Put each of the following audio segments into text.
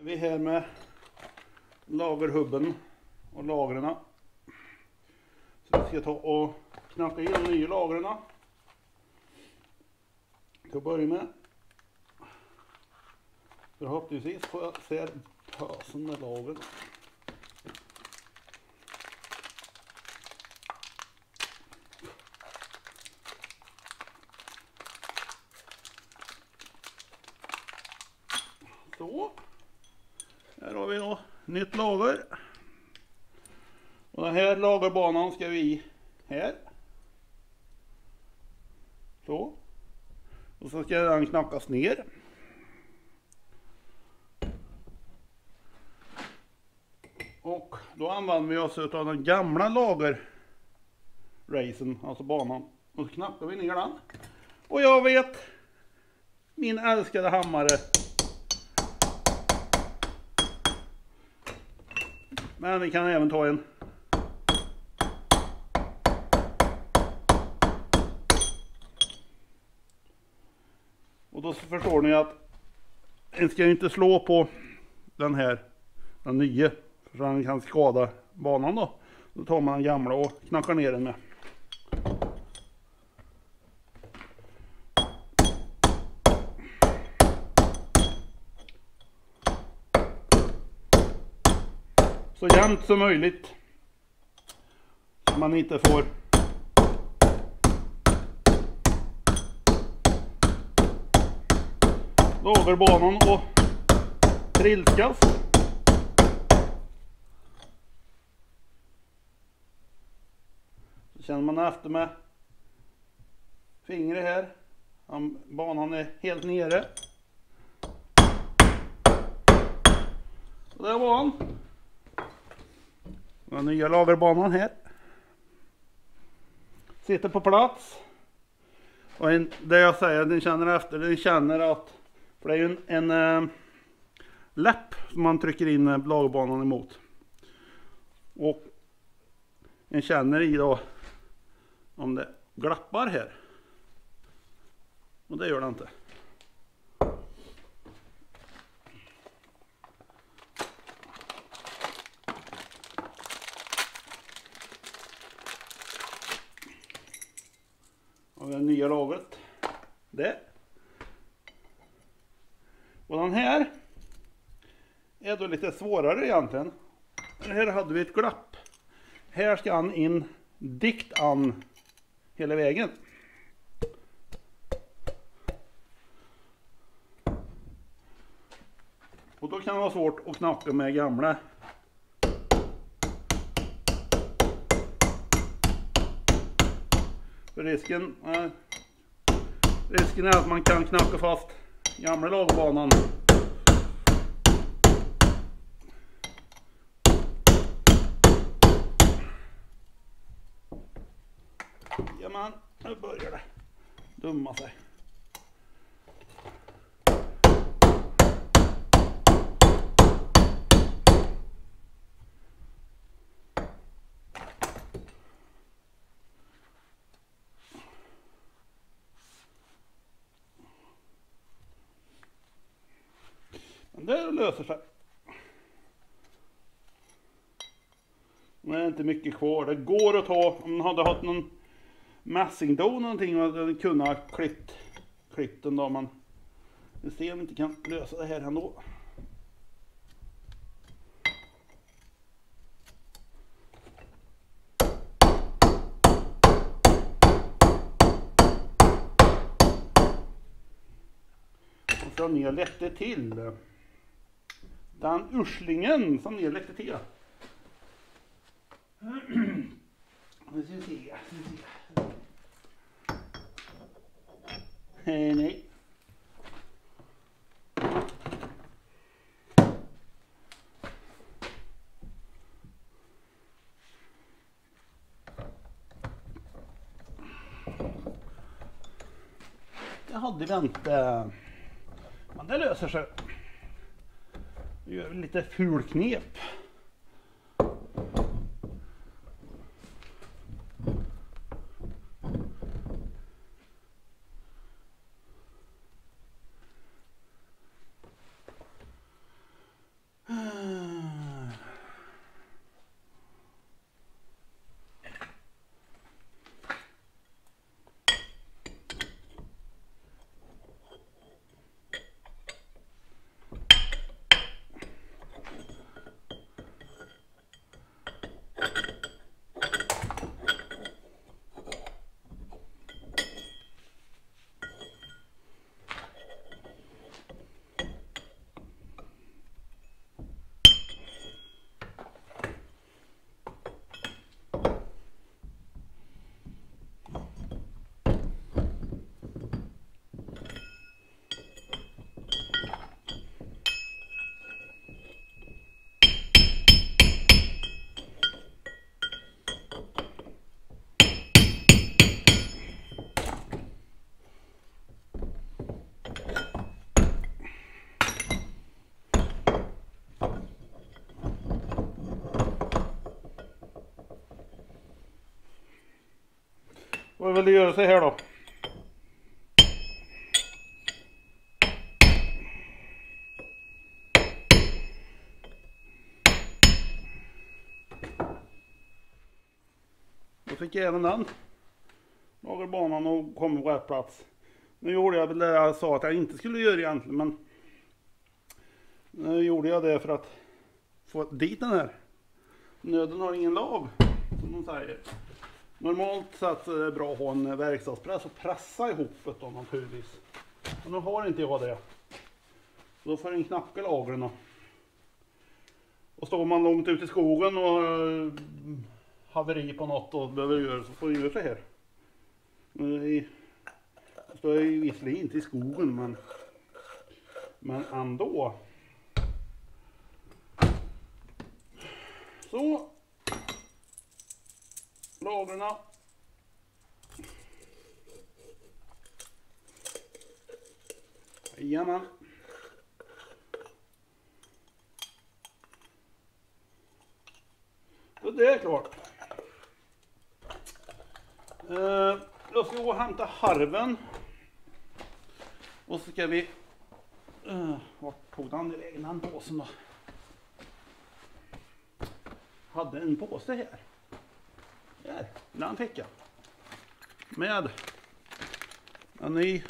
Vi är här med lagerhubben och lagren. Så vi ska ta och knacka in de nya lagren. Till att börja med. Förhoppningsvis får jag se pösen med lagren. Så. Här har vi då nytt lager. Och den här lagerbanan ska vi i här. Så. Och så ska den knackas ner. Och då använder vi oss av den gamla lagerracen, alltså banan. Och så knackar vi ner den. Och jag vet, min älskade hammare. Men vi kan även ta en. Och då förstår ni att en ska inte slå på den här, den nya, för den kan skada banan då. Då tar man den gamla och knackar ner den med. Så jämnt som möjligt. Så man inte får lagerbanan och trilskas. Så känner man efter med fingret här. Banan är helt nere. Och där var han. Den nya lagerbanan här. Sitter på plats. Och det jag säger, den känner att, för det är ju en läpp som man trycker in lagerbanan emot. Och den känner i då om det glappar här. Och det gör det inte. Och det nya lagret. Det. Och den här är då lite svårare egentligen. Här hade vi ett glapp. Här ska han in dikt an hela vägen. Och då kan det vara svårt att knacka med gamla. För risken är att man kan knacka fast gamla lagbanan. Jamen, nu börjar det dumma sig. Men det löser sig. Det är inte mycket kvar. Det går att ta, om man hade haft någon mässingdo någonting och hade kunnat klippt den då, men vi ser om vi inte kan lösa det här ändå. Och så ner lätte till den urslingen som ner lätte till. Vi ska se. Nej. Jag hade väntat. Men det löser sig. Vi gör lite fulknep. får väl göra så här då. Då fick jag även den lagerbanan och kom på rätt plats. Nu gjorde jag väl det jag sa att jag inte skulle göra egentligen, men nu gjorde jag det för att få dit den här. Nöden har ingen lag, som de säger. Normalt sett är det bra att ha en verkstadspress och pressa ihop det då naturligtvis. Men nu har inte jag det. Då får den knacka lagren. Och står man långt ut i skogen och haveri på något och behöver göra, så får du göra så här. Jag står ju visserligen inte i skogen, men ändå. Så. Lagren. Jajamän. Så det är klart. Jag ska gå och hämta harven. Och så ska vi... vart tog den vägen, den påsen då? Hade en påse här. Där, den fick jag. Med en ny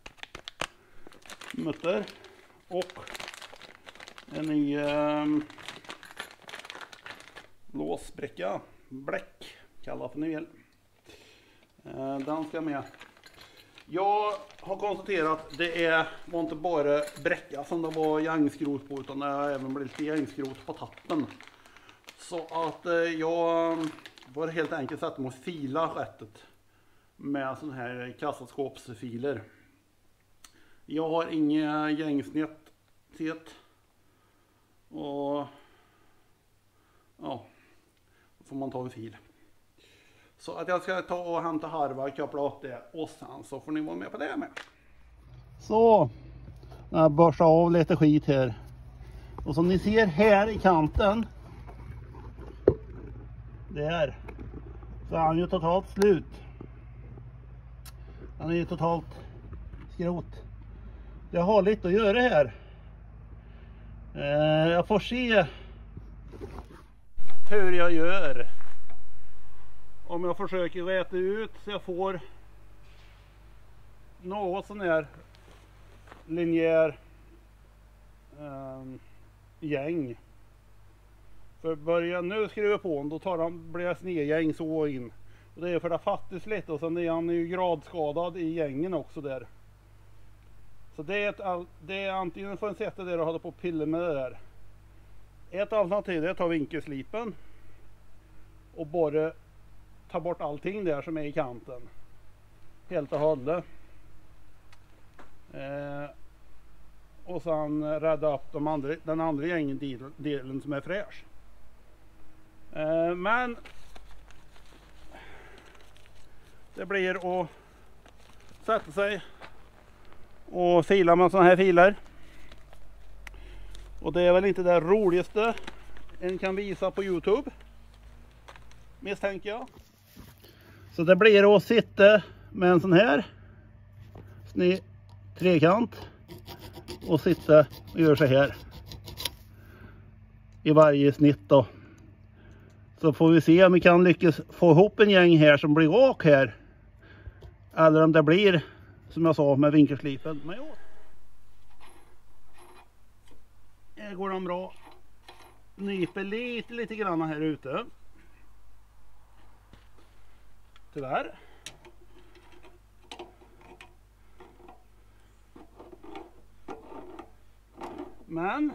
mutter och en ny låsbricka. Bläck, kallar för ni vill. Den ska med. Jag har konstaterat att det var inte bara bräcka som det var gängskrot på, utan det har även blivit lite gängskrot på tappen. Så att jag var helt enkelt sätta mig och fila skättet med sån här kassaskåpsfiler. Jag har inga gängsnett och ja, då får man ta en fil. Så att jag ska ta och hämta harvar, koppla upp det och sen så får ni vara med på det med. Så, jag borstar av lite skit här. Och som ni ser här i kanten, där, så är han ju totalt slut. Han är ju totalt skrot. Jag har lite att göra här. Jag får se hur jag gör. Om jag försöker räta ut så jag får något sån här linjär gäng. För börjar nu skruva på den, då blir jag snedgäng så in. Och det är för det fattas lite, och sen är han ju gradskadad i gängen också där. Så det är antingen får en sätta där och hålla på och pilla med det där. Ett alternativ är att ta vinkelslipen och bara ta bort allting där som är i kanten. Helt och hållet. Och sen rädda upp den andra gängen-delen som är fräsch. Men det blir att sätta sig och fila med sådana här filer. Och det är väl inte det roligaste en kan visa på YouTube, misstänker jag. Så det blir att sitta med en sån här trekant och sitta och göra så här i varje snitt då. Så får vi se om vi kan lyckas få ihop en gäng här som blir rak här. Eller om det blir, som jag sa, med vinkelslipen. Men ja. Här går de bra. Nyper lite grann här ute. Tyvärr. Men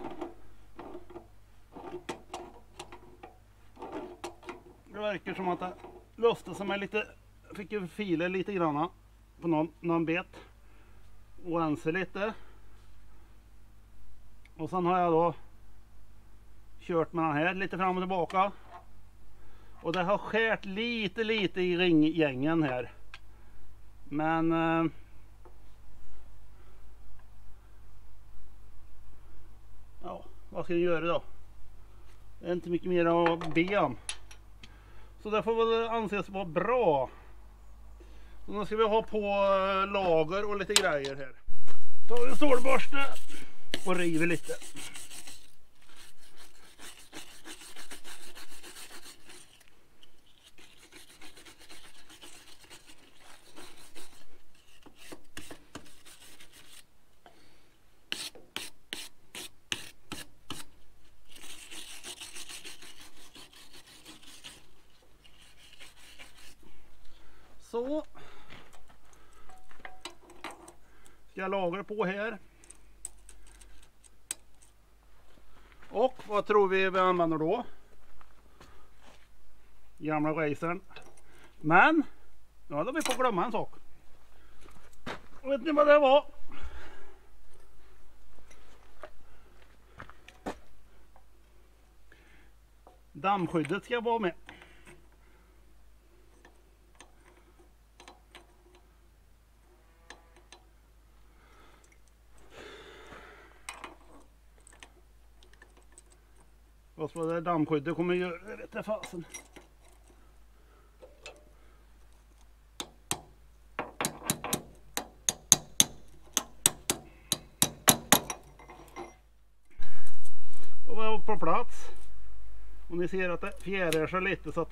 det verkar som att det löste sig med lite, fick ju filer lite grann på någon bet och ensa lite. Och sen har jag då kört med den här lite fram och tillbaka. Och det har skärt lite i ringgängen här. Men ja, vad ska jag göra då? Det är inte mycket mer att be om. Så det får väl anses vara bra. Så nu ska vi ha på lager och lite grejer här. Tar vi en stålborste och river lite. Så. Ska jag lagra på här. Och vad tror vi använder då? Gamla racern. Men, nu hade vi fått glömma en sak. Vet ni vad det var? Dammskyddet ska vara med. Vad det dammskyddet kommer göra lite fasen. Då var jag på plats. Och ni ser att det fjärar sig lite så att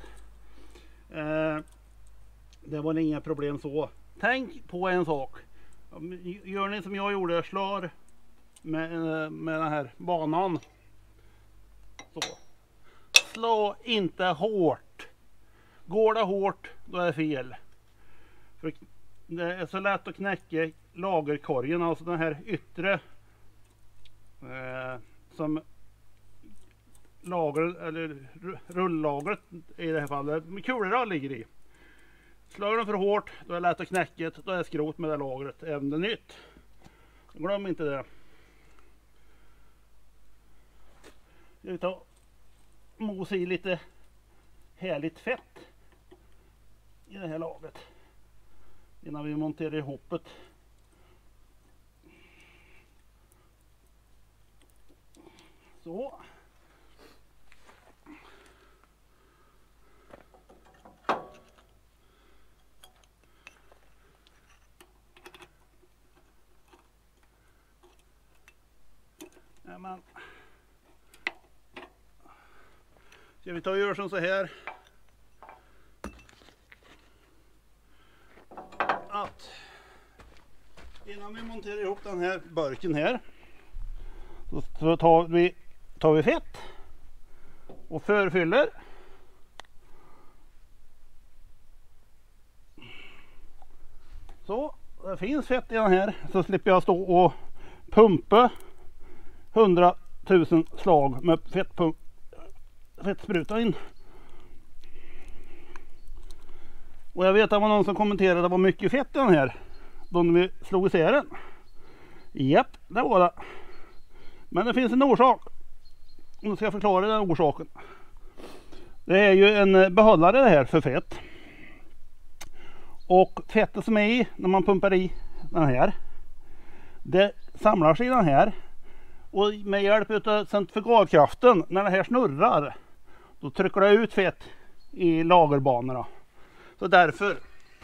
det var inga problem så. Tänk på en sak. Gör ni som jag gjorde, slår med den här banan. Så. Slå inte hårt. Går det hårt, då är det fel. För det är så lätt att knäcka lagerkorgen, alltså den här yttre som lager eller rulllagret i det här fallet med kulor ligger i. Slår den för hårt, då är det lätt att knäcka, då är det skrot med det lagret, även det nytt. Glöm inte det. Jag tar mos i lite härligt fett i det här lagret innan vi monterar ihop det. Så. Nämen. Ska vi ta och göra som så här. Att innan vi monterar ihop den här burken här så tar vi fett och förfyller. Så, det finns fett i den här, så slipper jag stå och pumpa 100 000 slag med fettspruta in. Och jag vet att det var någon som kommenterade att det var mycket fett i den här då vi slog isär den. Japp, det var det. Men det finns en orsak. Och nu ska jag förklara den orsaken. Det är ju en behållare det här för fett. Och fettet som är i när man pumpar i den här, det samlar sig i den här. Och med hjälp av centrifugalkraften, när det här snurrar, då trycker det ut fett i lagerbanorna. Så därför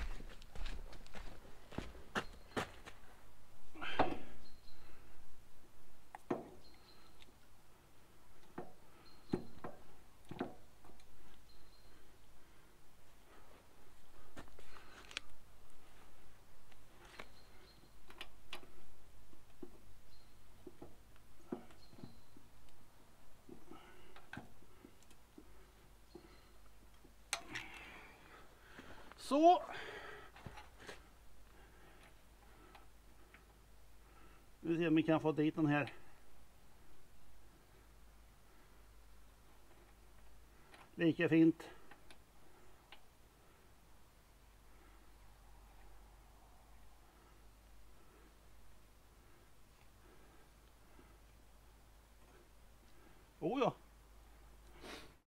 så. Vi ser om vi kan få dit den här. Lika fint.